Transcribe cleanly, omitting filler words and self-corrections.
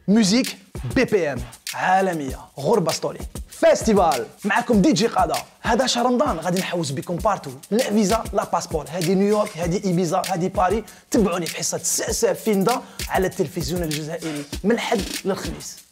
موزيك بي بي ام عالميه، غربه ستوري، فيستيفال. معكم دي جي قاده. هذا شهر رمضان غادي نحوس بكم بارتو، لا فيزا لا باسبور. هذه نيويورك، هذه ايبيزا، هذه باري. تبعوني في حصه ساسا فيندا على التلفزيون الجزائري من الحد للخميس.